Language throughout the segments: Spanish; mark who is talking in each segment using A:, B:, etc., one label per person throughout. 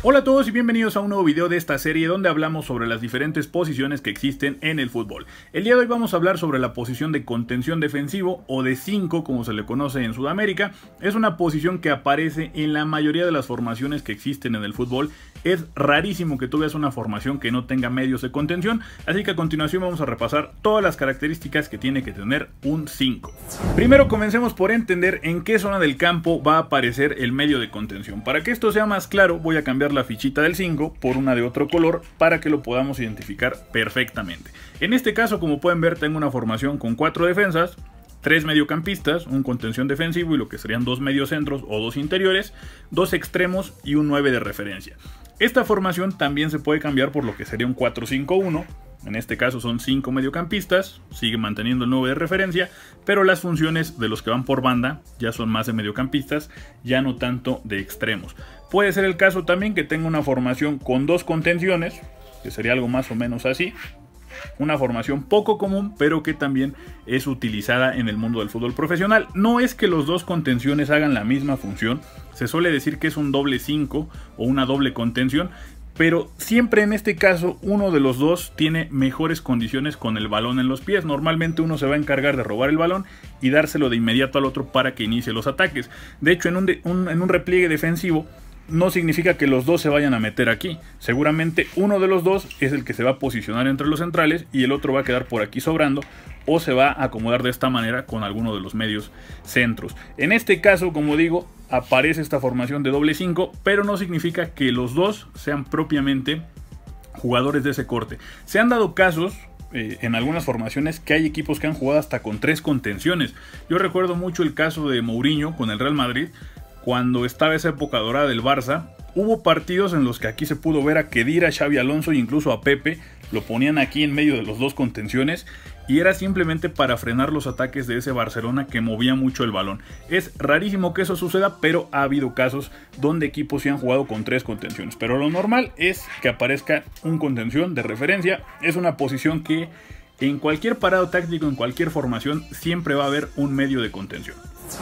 A: Hola a todos y bienvenidos a un nuevo video de esta serie donde hablamos sobre las diferentes posiciones que existen en el fútbol. El día de hoy vamos a hablar sobre la posición de contención defensivo o de 5 como se le conoce en Sudamérica. Es una posición que aparece en la mayoría de las formaciones que existen en el fútbol. Es rarísimo que tú veas una formación que no tenga medios de contención, así que a continuación vamos a repasar todas las características que tiene que tener un 5. Primero comencemos por entender en qué zona del campo va a aparecer el medio de contención. Para que esto sea más claro voy a cambiar la fichita del 5 por una de otro color para que lo podamos identificar perfectamente. En este caso, como pueden ver, tengo una formación con 4 defensas, 3 mediocampistas, un contención defensivo y lo que serían 2 mediocentros o 2 interiores, 2 extremos y un 9 de referencia. Esta formación también se puede cambiar por lo que sería un 4-5-1. En este caso son 5 mediocampistas, sigue manteniendo el 9 de referencia, pero las funciones de los que van por banda ya son más de mediocampistas, ya no tanto de extremos. Puede ser el caso también que tenga una formación con 2 contenciones, que sería algo más o menos así. Una formación poco común, pero que también es utilizada en el mundo del fútbol profesional. No es que los dos contenciones hagan la misma función, se suele decir que es un doble 5 o una doble contención, pero siempre en este caso uno de los dos tiene mejores condiciones con el balón en los pies. Normalmente uno se va a encargar de robar el balón y dárselo de inmediato al otro para que inicie los ataques. De hecho, en un repliegue defensivo no significa que los dos se vayan a meter aquí. Seguramente uno de los dos es el que se va a posicionar entre los centrales y el otro va a quedar por aquí sobrando o se va a acomodar de esta manera con alguno de los medios centros. En este caso, como digo, aparece esta formación de doble 5, pero no significa que los dos sean propiamente jugadores de ese corte. Se han dado casos en algunas formaciones que hay equipos que han jugado hasta con 3 contenciones. Yo recuerdo mucho el caso de Mourinho con el Real Madrid. Cuando estaba esa época dorada del Barça, hubo partidos en los que aquí se pudo ver a Khedira, Xabi Alonso e incluso a Pepe, lo ponían aquí en medio de los dos contenciones y era simplemente para frenar los ataques de ese Barcelona que movía mucho el balón. Es rarísimo que eso suceda, pero ha habido casos donde equipos sí han jugado con 3 contenciones. Pero lo normal es que aparezca un contención de referencia. Es una posición que en cualquier parado táctico, en cualquier formación, siempre va a haber un medio de contención.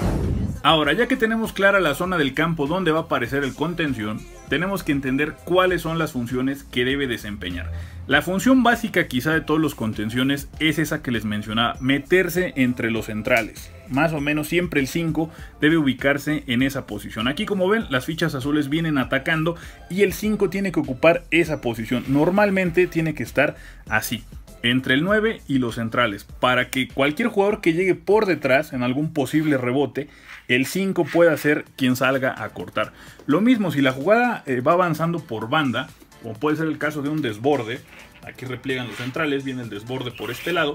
A: Ahora, ya que tenemos clara la zona del campo donde va a aparecer el contención, tenemos que entender cuáles son las funciones que debe desempeñar. La función básica quizá de todos los contenciones es esa que les mencionaba, meterse entre los centrales. Más o menos siempre el 5 debe ubicarse en esa posición. Aquí, como ven, las fichas azules vienen atacando y el 5 tiene que ocupar esa posición. Normalmente tiene que estar así, entre el 9 y los centrales, para que cualquier jugador que llegue por detrás en algún posible rebote, el 5 pueda ser quien salga a cortar. Lo mismo si la jugada va avanzando por banda, como puede ser el caso de un desborde. Aquí repliegan los centrales, viene el desborde por este lado,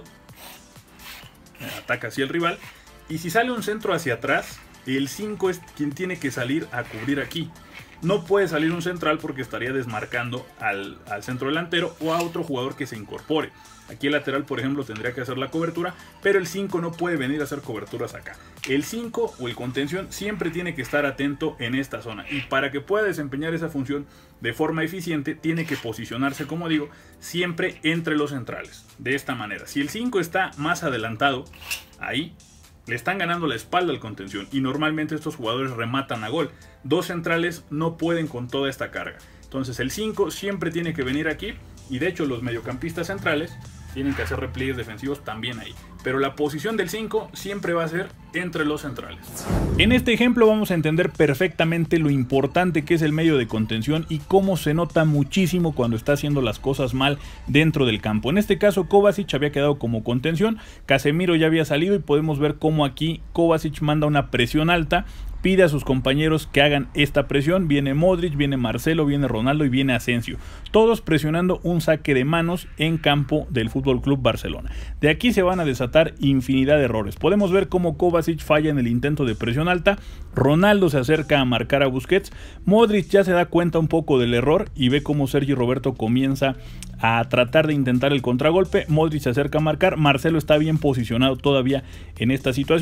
A: ataca hacia el rival, y si sale un centro hacia atrás, el 5 es quien tiene que salir a cubrir aquí. No puede salir un central porque estaría desmarcando al centro delantero o a otro jugador que se incorpore. Aquí el lateral, por ejemplo, tendría que hacer la cobertura, pero el 5 no puede venir a hacer coberturas acá. El 5 o el contención siempre tiene que estar atento en esta zona. Y para que pueda desempeñar esa función de forma eficiente, tiene que posicionarse, como digo, siempre entre los centrales. De esta manera, si el 5 está más adelantado, ahí le están ganando la espalda al contención y normalmente estos jugadores rematan a gol. 2 centrales no pueden con toda esta carga. Entonces el 5 siempre tiene que venir aquí y de hecho los mediocampistas centrales tienen que hacer repliegues defensivos también ahí. Pero la posición del 5 siempre va a ser entre los centrales. En este ejemplo vamos a entender perfectamente lo importante que es el medio de contención y cómo se nota muchísimo cuando está haciendo las cosas mal dentro del campo. En este caso Kovacic había quedado como contención, Casemiro ya había salido y podemos ver cómo aquí Kovacic manda una presión alta, pide a sus compañeros que hagan esta presión. Viene Modric, viene Marcelo, viene Ronaldo y viene Asensio, todos presionando un saque de manos en campo del FC Barcelona. De aquí se van a desatar infinidad de errores. Podemos ver cómo Kovacic falla en el intento de presión alta, Ronaldo se acerca a marcar a Busquets, Modric ya se da cuenta un poco del error y ve cómo Sergi Roberto comienza a tratar de intentar el contragolpe. Modric se acerca a marcar, Marcelo está bien posicionado todavía en esta situación,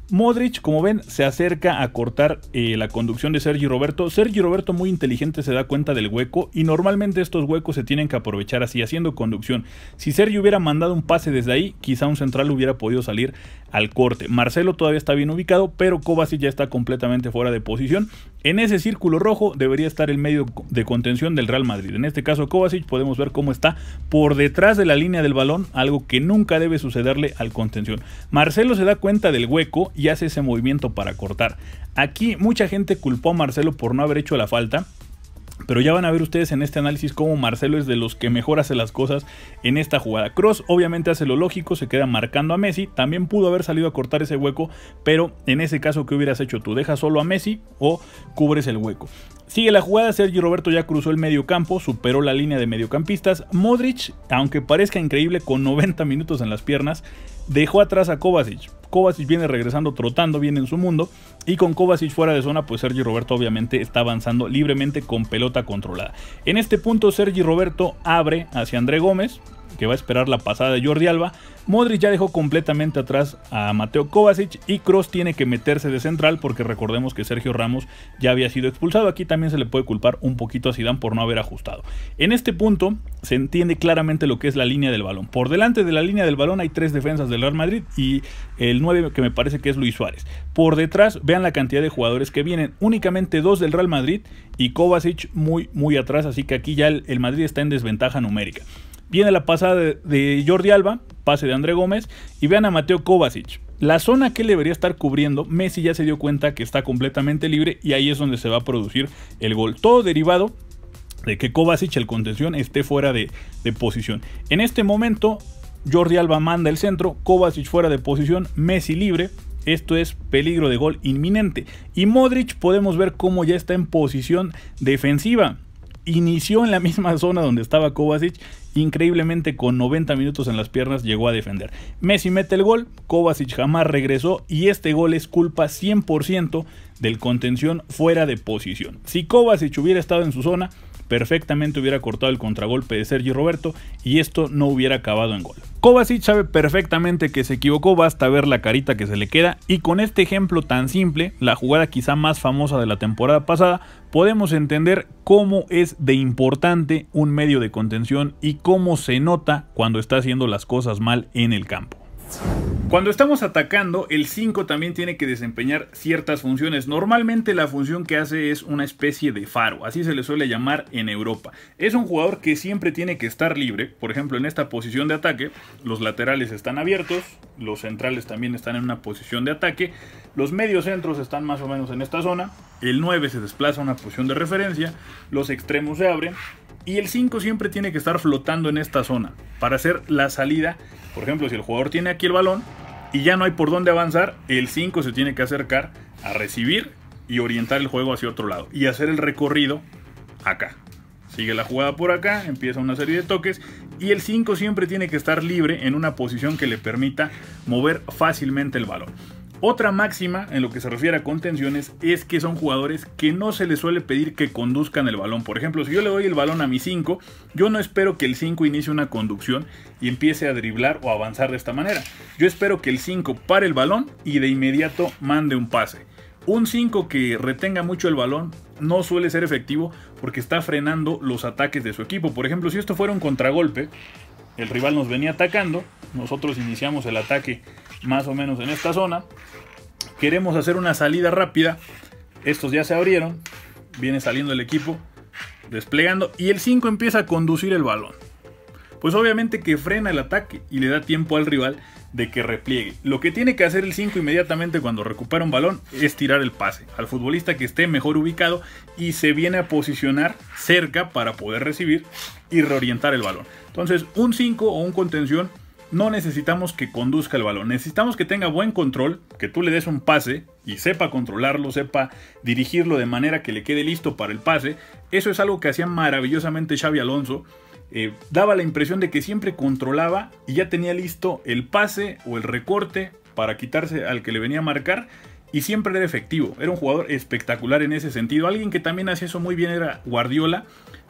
A: Modric, como ven, se acerca a cortar la conducción de Sergi Roberto. Sergi Roberto, muy inteligente, se da cuenta del hueco y normalmente estos huecos se tienen que aprovechar así, haciendo conducción. Si Sergi hubiera mandado un pase desde ahí, quizá un central hubiera podido salir al corte. Marcelo todavía está bien ubicado, pero Kovacic ya está completamente fuera de posición. En ese círculo rojo debería estar el medio de contención del Real Madrid. En este caso Kovacic, podemos ver cómo está por detrás de la línea del balón, algo que nunca debe sucederle al contención. Marcelo se da cuenta del hueco y hace ese movimiento para cortar. Aquí mucha gente culpó a Marcelo por no haber hecho la falta, pero ya van a ver ustedes en este análisis cómo Marcelo es de los que mejor hace las cosas en esta jugada. Kroos obviamente hace lo lógico, se queda marcando a Messi. También pudo haber salido a cortar ese hueco, pero en ese caso, ¿qué hubieras hecho tú? ¿Dejas solo a Messi o cubres el hueco? Sigue la jugada, Sergi Roberto ya cruzó el medio campo, superó la línea de mediocampistas. Modric, aunque parezca increíble, con 90 minutos en las piernas, dejó atrás a Kovacic. Kovacic viene regresando trotando bien en su mundo, y con Kovacic fuera de zona, pues Sergi Roberto obviamente está avanzando libremente con pelota controlada. En este punto Sergi Roberto abre hacia André Gómez, que va a esperar la pasada de Jordi Alba. Modric ya dejó completamente atrás a Mateo Kovacic y Kroos tiene que meterse de central porque recordemos que Sergio Ramos ya había sido expulsado. Aquí también se le puede culpar un poquito a Zidane por no haber ajustado. En este punto se entiende claramente lo que es la línea del balón. Por delante de la línea del balón hay 3 defensas del Real Madrid y el 9 que me parece que es Luis Suárez. Por detrás vean la cantidad de jugadores que vienen, únicamente 2 del Real Madrid y Kovacic muy atrás, así que aquí ya el Madrid está en desventaja numérica. Viene la pasada de Jordi Alba, pase de André Gómez, y vean a Mateo Kovacic. La zona que él debería estar cubriendo, Messi ya se dio cuenta que está completamente libre y ahí es donde se va a producir el gol. Todo derivado de que Kovacic, el contención, esté fuera de posición. En este momento, Jordi Alba manda el centro, Kovacic fuera de posición, Messi libre. Esto es peligro de gol inminente. Y Modric podemos ver cómo ya está en posición defensiva. Inició en la misma zona donde estaba Kovacic, increíblemente con 90 minutos en las piernas llegó a defender. Messi mete el gol, Kovacic jamás regresó y este gol es culpa 100% del contención fuera de posición. Si Kovacic hubiera estado en su zona, perfectamente hubiera cortado el contragolpe de Sergi Roberto y esto no hubiera acabado en gol. Kovacic sabe perfectamente que se equivocó, basta ver la carita que se le queda y con este ejemplo tan simple, la jugada quizá más famosa de la temporada pasada, podemos entender cómo es de importante un medio de contención y cómo se nota cuando está haciendo las cosas mal en el campo. Cuando estamos atacando, el 5 también tiene que desempeñar ciertas funciones. Normalmente la función que hace es una especie de faro, así se le suele llamar en Europa. Es un jugador que siempre tiene que estar libre. Por ejemplo, en esta posición de ataque, los laterales están abiertos, los centrales también están en una posición de ataque, los mediocentros están más o menos en esta zona, el 9 se desplaza a una posición de referencia, los extremos se abren, y el 5 siempre tiene que estar flotando en esta zona para hacer la salida. Por ejemplo, si el jugador tiene aquí el balón y ya no hay por dónde avanzar, el 5 se tiene que acercar a recibir y orientar el juego hacia otro lado y hacer el recorrido acá. Sigue la jugada por acá, empieza una serie de toques y el 5 siempre tiene que estar libre en una posición que le permita mover fácilmente el balón. Otra máxima en lo que se refiere a contenciones es que son jugadores que no se les suele pedir que conduzcan el balón. Por ejemplo, si yo le doy el balón a mi 5, yo no espero que el 5 inicie una conducción y empiece a driblar o avanzar de esta manera. Yo espero que el 5 pare el balón y de inmediato mande un pase. Un 5 que retenga mucho el balón no suele ser efectivo porque está frenando los ataques de su equipo. Por ejemplo, si esto fuera un contragolpe, el rival nos venía atacando, nosotros iniciamos el ataque más o menos en esta zona, queremos hacer una salida rápida, estos ya se abrieron, viene saliendo el equipo, desplegando y el 5 empieza a conducir el balón. Pues obviamente que frena el ataque y le da tiempo al rival de que repliegue. Lo que tiene que hacer el 5 inmediatamente cuando recupera un balón es tirar el pase al futbolista que esté mejor ubicado y se viene a posicionar cerca para poder recibir y reorientar el balón. Entonces un 5 o un contención no necesitamos que conduzca el balón, necesitamos que tenga buen control, que tú le des un pase y sepa controlarlo, sepa dirigirlo de manera que le quede listo para el pase. Eso es algo que hacía maravillosamente Xabi Alonso. Daba la impresión de que siempre controlaba y ya tenía listo el pase o el recorte para quitarse al que le venía a marcar y siempre era efectivo. Era un jugador espectacular en ese sentido. Alguien que también hacía eso muy bien era Guardiola.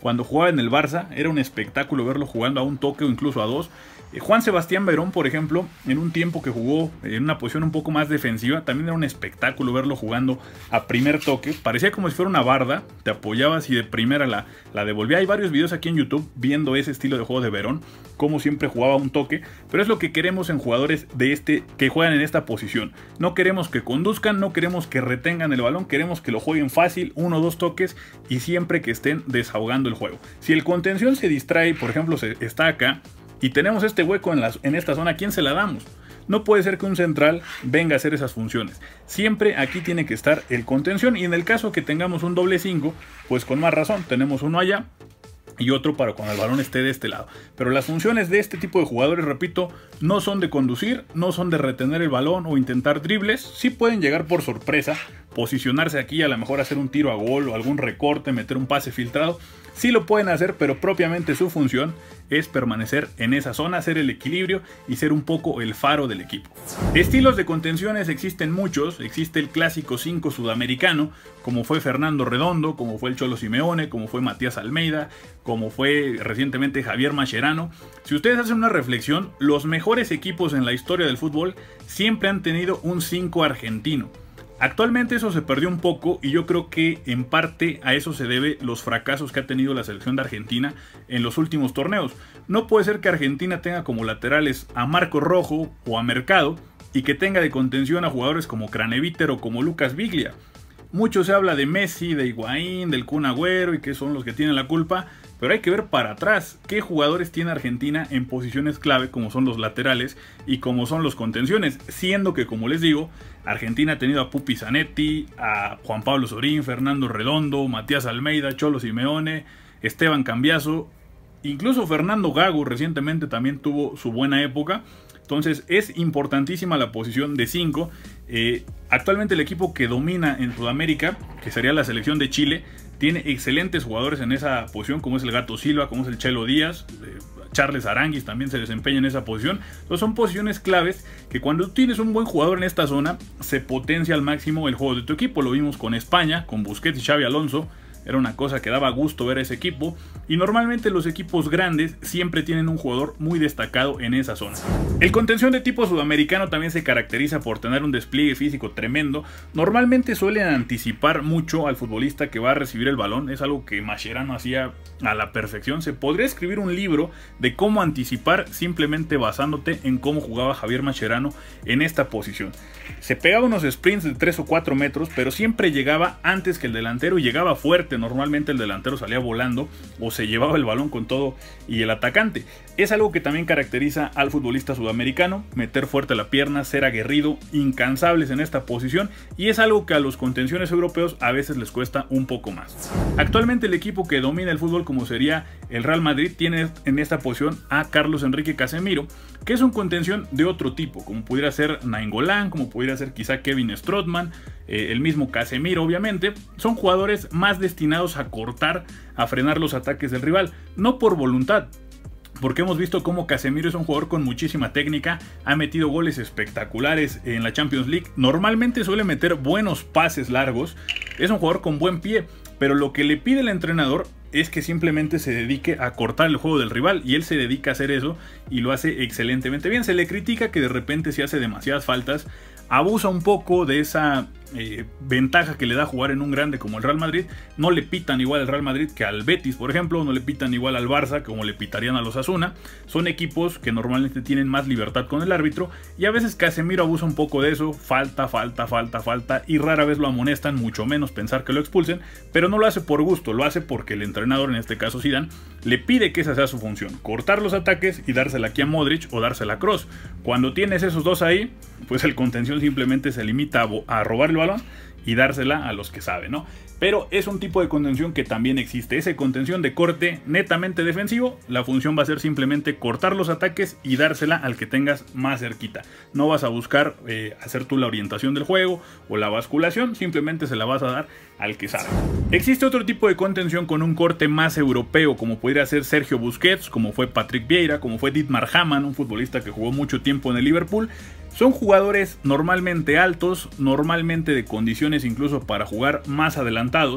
A: cuando jugaba en el Barça, era un espectáculo verlo jugando a un toque o incluso a dos. Juan Sebastián Verón, por ejemplo, en un tiempo que jugó en una posición un poco más defensiva, también era un espectáculo verlo jugando a primer toque. Parecía como si fuera una barda, te apoyabas y de primera la devolvía. Hay varios videos aquí en YouTube viendo ese estilo de juego de Verón, como siempre jugaba a un toque, pero es lo que queremos en jugadores que juegan en esta posición. No queremos que conduzcan, no queremos que retengan el balón, queremos que lo jueguen fácil, 1 o 2 toques y siempre que estén desahogando el juego. Si el contención se distrae, por ejemplo, está acá, y tenemos este hueco en esta zona, ¿a quién se la damos? No puede ser que un central venga a hacer esas funciones. Siempre aquí tiene que estar el contención. Y en el caso que tengamos un doble 5, pues con más razón, tenemos uno allá y otro para cuando el balón esté de este lado. Pero las funciones de este tipo de jugadores, repito, no son de conducir, no son de retener el balón o intentar dribles. Sí pueden llegar por sorpresa, posicionarse aquí, a lo mejor hacer un tiro a gol o algún recorte, meter un pase filtrado. Sí lo pueden hacer, pero propiamente su función es permanecer en esa zona, hacer el equilibrio y ser un poco el faro del equipo. Estilos de contenciones existen muchos. Existe el clásico 5 sudamericano, como fue Fernando Redondo, como fue el Cholo Simeone, como fue Matías Almeida, como fue recientemente Javier Mascherano. Si ustedes hacen una reflexión, los mejores equipos en la historia del fútbol siempre han tenido un 5 argentino. Actualmente eso se perdió un poco y yo creo que en parte a eso se debe los fracasos que ha tenido la selección de Argentina en los últimos torneos. No puede ser que Argentina tenga como laterales a Marco Rojo o a Mercado y que tenga de contención a jugadores como Craneviter o como Lucas Biglia. Mucho se habla de Messi, de Higuaín, del Kun Agüero y que son los que tienen la culpa, pero hay que ver para atrás qué jugadores tiene Argentina en posiciones clave como son los laterales y como son los contenciones, siendo que, como les digo, Argentina ha tenido a Pupi Zanetti, a Juan Pablo Sorín, Fernando Redondo, Matías Almeida, Cholo Simeone, Esteban Cambiaso, incluso Fernando Gago recientemente también tuvo su buena época. Entonces es importantísima la posición de 5. Actualmente el equipo que domina en Sudamérica, que sería la selección de Chile, tiene excelentes jugadores en esa posición, como es el Gato Silva, como es el Chelo Díaz, Charles Aranguis también se desempeña en esa posición. Entonces son posiciones claves que cuando tienes un buen jugador en esta zona, se potencia al máximo el juego de tu equipo. Lo vimos con España, con Busquets y Xabi Alonso. Era una cosa que daba gusto ver a ese equipo. Y normalmente los equipos grandes siempre tienen un jugador muy destacado en esa zona. El contención de tipo sudamericano también se caracteriza por tener un despliegue físico tremendo. Normalmente suelen anticipar mucho al futbolista que va a recibir el balón. Es algo que Mascherano hacía a la perfección. Se podría escribir un libro de cómo anticipar simplemente basándote en cómo jugaba Javier Mascherano en esta posición. Se pegaba unos sprints de 3 o 4 metros, pero siempre llegaba antes que el delantero y llegaba fuerte. Normalmente el delantero salía volando o se llevaba el balón con todo y el atacante. Es algo que también caracteriza al futbolista sudamericano, meter fuerte la pierna, ser aguerrido, incansables en esta posición, y es algo que a los contenciones europeos a veces les cuesta un poco más. Actualmente el equipo que domina el fútbol, como sería el Real Madrid, tiene en esta posición a Carlos Enrique Casemiro, que es un contención de otro tipo, como pudiera ser Nainggolan, como pudiera ser quizá Kevin Strootman, el mismo Casemiro obviamente. Son jugadores más destinados a cortar, a frenar los ataques del rival, no por voluntad, porque hemos visto cómo Casemiro es un jugador con muchísima técnica, ha metido goles espectaculares en la Champions League, normalmente suele meter buenos pases largos, es un jugador con buen pie, pero lo que le pide el entrenador es que simplemente se dedique a cortar el juego del rival, y él se dedica a hacer eso y lo hace excelentemente bien. Se le critica que de repente se hace demasiadas faltas, abusa un poco de esa ventaja que le da jugar en un grande como el Real Madrid. No le pitan igual al Real Madrid que al Betis, por ejemplo, no le pitan igual al Barça como le pitarían a los Osasuna. Son equipos que normalmente tienen más libertad con el árbitro, y a veces Casemiro abusa un poco de eso, falta, y rara vez lo amonestan, mucho menos pensar que lo expulsen, pero no lo hace por gusto, lo hace porque el entrenador, en este caso Zidane, le pide que esa sea su función, cortar los ataques y dársela aquí a Modric o dársela a Kroos. Cuando tienes esos dos ahí, pues el contención simplemente se limita a robar el balón y dársela a los que saben, ¿no? Pero es un tipo de contención que también existe, esa contención de corte netamente defensivo. La función va a ser simplemente cortar los ataques y dársela al que tengas más cerquita. No vas a buscar hacer tú la orientación del juego o la basculación, simplemente se la vas a dar al que sabe. Existe otro tipo de contención con un corte más europeo, como podría ser Sergio Busquets, como fue Patrick Vieira, como fue Dietmar Hamann, un futbolista que jugó mucho tiempo en el Liverpool. Son jugadores normalmente altos, normalmente de condiciones incluso para jugar más adelantados,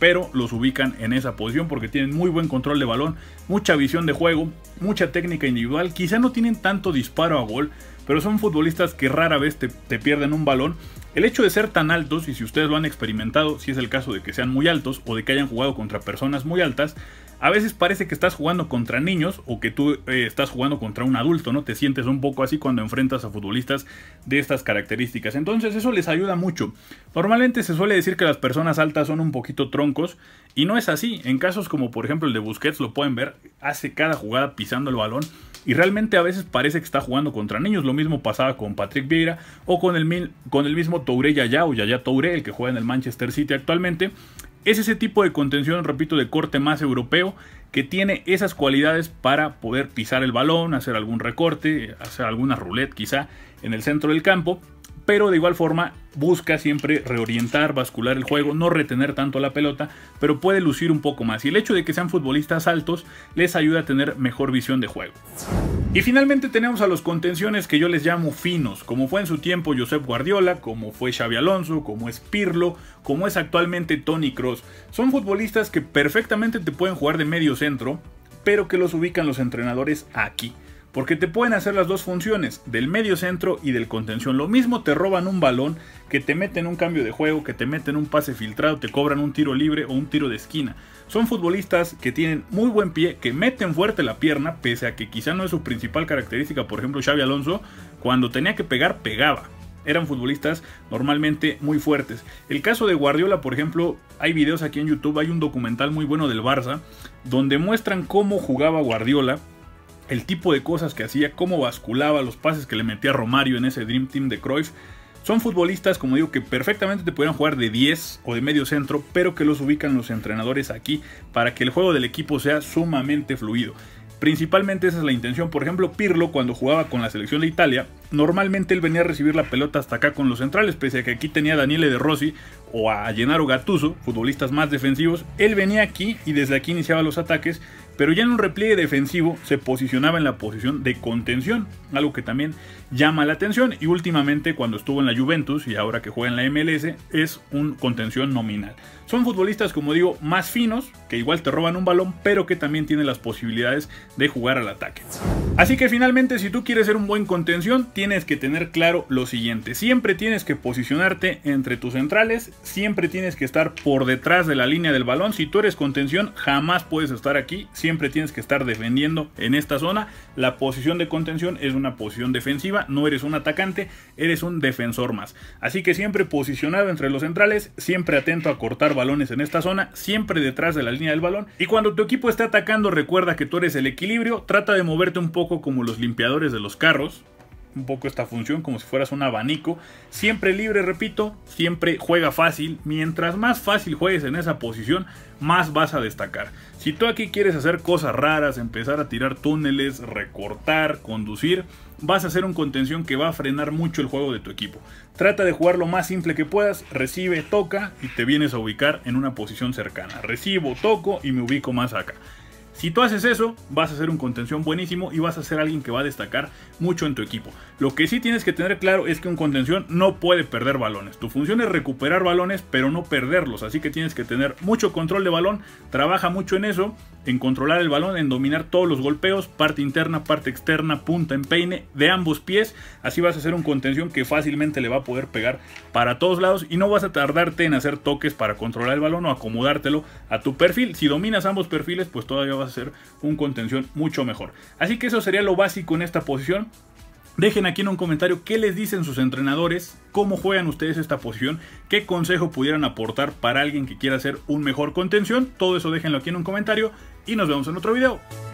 A: pero los ubican en esa posición porque tienen muy buen control de balón, mucha visión de juego, mucha técnica individual. Quizá no tienen tanto disparo a gol, pero son futbolistas que rara vez te pierden un balón. El hecho de ser tan altos, y si ustedes lo han experimentado, si es el caso de que sean muy altos o de que hayan jugado contra personas muy altas, a veces parece que estás jugando contra niños o que tú estás jugando contra un adulto, ¿no? Te sientes un poco así cuando enfrentas a futbolistas de estas características. Entonces eso les ayuda mucho. Normalmente se suele decir que las personas altas son un poquito troncos y no es así. En casos como por ejemplo el de Busquets, lo pueden ver, hace cada jugada pisando el balón y realmente a veces parece que está jugando contra niños. Lo mismo pasaba con Patrick Vieira o con el mismo Touré Yaya o Yaya Touré, el que juega en el Manchester City actualmente. Es ese tipo de contención, repito, de corte más europeo, que tiene esas cualidades para poder pisar el balón, hacer algún recorte, hacer alguna roulette quizá en el centro del campo, pero de igual forma busca siempre reorientar, bascular el juego, no retener tanto la pelota, pero puede lucir un poco más. Y el hecho de que sean futbolistas altos les ayuda a tener mejor visión de juego. Y finalmente tenemos a los contenciones que yo les llamo finos, como fue en su tiempo Josep Guardiola, como fue Xabi Alonso, como es Pirlo, como es actualmente Toni Kroos. Son futbolistas que perfectamente te pueden jugar de medio centro, pero que los ubican los entrenadores aquí. Porque te pueden hacer las dos funciones, del medio centro y del contención. Lo mismo te roban un balón, que te meten un cambio de juego, que te meten un pase filtrado, te cobran un tiro libre o un tiro de esquina. Son futbolistas que tienen muy buen pie, que meten fuerte la pierna, pese a que quizá no es su principal característica. Por ejemplo, Xabi Alonso, cuando tenía que pegar, pegaba. Eran futbolistas normalmente muy fuertes. El caso de Guardiola, por ejemplo, hay videos aquí en YouTube, hay un documental muy bueno del Barça, donde muestran cómo jugaba Guardiola, el tipo de cosas que hacía, cómo basculaba, los pases que le metía Romario en ese Dream Team de Cruyff. Son futbolistas, como digo, que perfectamente te pueden jugar de 10 o de medio centro, pero que los ubican los entrenadores aquí para que el juego del equipo sea sumamente fluido. Principalmente esa es la intención. Por ejemplo, Pirlo, cuando jugaba con la selección de Italia, normalmente él venía a recibir la pelota hasta acá con los centrales, pese a que aquí tenía a Daniele De Rossi o a Gennaro Gattuso, futbolistas más defensivos. Él venía aquí y desde aquí iniciaba los ataques, pero ya en un repliegue defensivo se posicionaba en la posición de contención, algo que también llama la atención. Y últimamente, cuando estuvo en la Juventus y ahora que juega en la MLS, es un contención nominal. Son futbolistas, como digo, más finos, que igual te roban un balón, pero que también tienen las posibilidades de jugar al ataque. Así que finalmente, si tú quieres ser un buen contención, tienes que tener claro lo siguiente: siempre tienes que posicionarte entre tus centrales, siempre tienes que estar por detrás de la línea del balón. Si tú eres contención, jamás puedes estar aquí, siempre tienes que estar defendiendo en esta zona. La posición de contención es una posición defensiva, no eres un atacante, eres un defensor más. Así que siempre posicionado entre los centrales, siempre atento a cortar balones en esta zona, siempre detrás de la línea del balón. Y cuando tu equipo esté atacando, recuerda que tú eres el equilibrio, trata de moverte un poco como los limpiadores de los carros, un poco esta función como si fueras un abanico, siempre libre, repito, siempre juega fácil. Mientras más fácil juegues en esa posición, más vas a destacar. Si tú aquí quieres hacer cosas raras, empezar a tirar túneles, recortar, conducir, vas a hacer un contención que va a frenar mucho el juego de tu equipo. Trata de jugar lo más simple que puedas, recibe, toca y te vienes a ubicar en una posición cercana. Recibo, toco y me ubico más acá. Si tú haces eso, vas a ser un contención buenísimo y vas a ser alguien que va a destacar mucho en tu equipo. Lo que sí tienes que tener claro es que un contención no puede perder balones. Tu función es recuperar balones, pero no perderlos. Así que tienes que tener mucho control de balón. Trabaja mucho en eso, en controlar el balón, en dominar todos los golpeos, parte interna, parte externa, punta, empeine, de ambos pies. Así vas a ser un contención que fácilmente le va a poder pegar para todos lados y no vas a tardarte en hacer toques para controlar el balón o acomodártelo a tu perfil. Si dominas ambos perfiles, pues todavía vas a ser un contención mucho mejor. Así que eso sería lo básico en esta posición. Dejen aquí en un comentario qué les dicen sus entrenadores, cómo juegan ustedes esta posición, qué consejo pudieran aportar para alguien que quiera ser un mejor contención. Todo eso déjenlo aquí en un comentario y nos vemos en otro video.